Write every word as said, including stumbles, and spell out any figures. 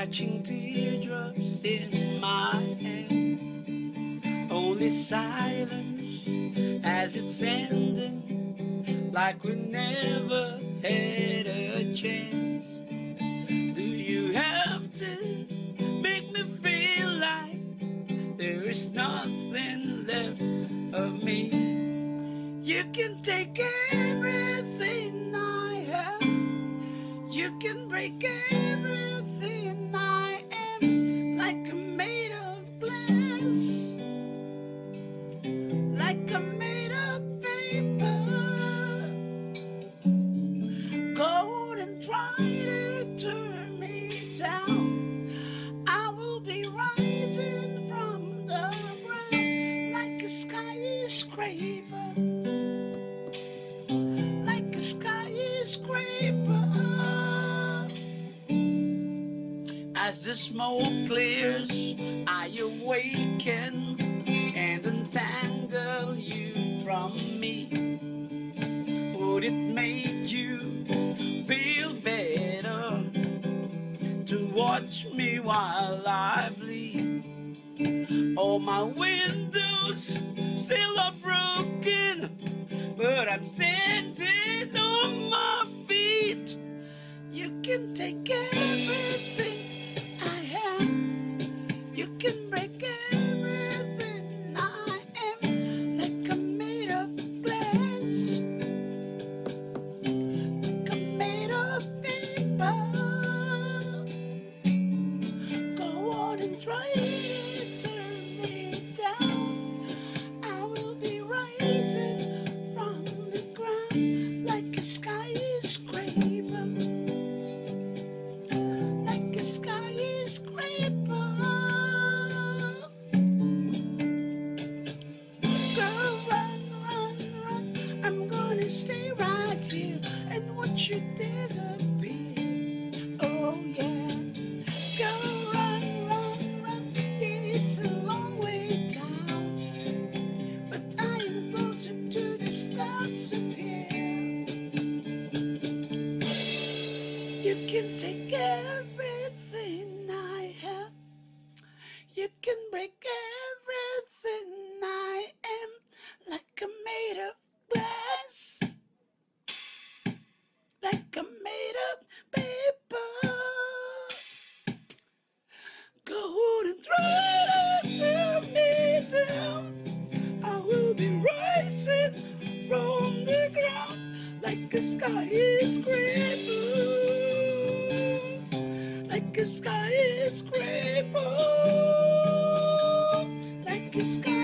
catching teardrops in my hands. Only silence as it's ending, like we never had a chance. Do you have to make me feel like there is nothing left of me? You can take everything I have, you can break everything I am, like I'm made of glass, like I'm made of paper. Go and try to turn me down, I will be rising from the ground like a skyscraper, like a skyscraper. As the smoke clears, I awaken and untangle you from me. Would it make you feel better to watch me while I bleed? All my windows still are broken, but I'm standing on my feet. You can take everything I have, you can break everything I am, like I'm made of glass, like I'm made of paper. Go on and try to turn me down, I will be rising from the ground like a skyscraper, like a skyscraper. Go run, run, run, I'm gonna stay right here and watch you disappear. Oh yeah. Go run, run, run, it's a long way down, but I am closer to the stars up here. You can take everything I have, you can break everything I am, like I'm made of glass, like I'm made of paper. Go on and try to turn me down, I will be rising from the ground like a skyscraper, like a skyscraper, like a skyscraper.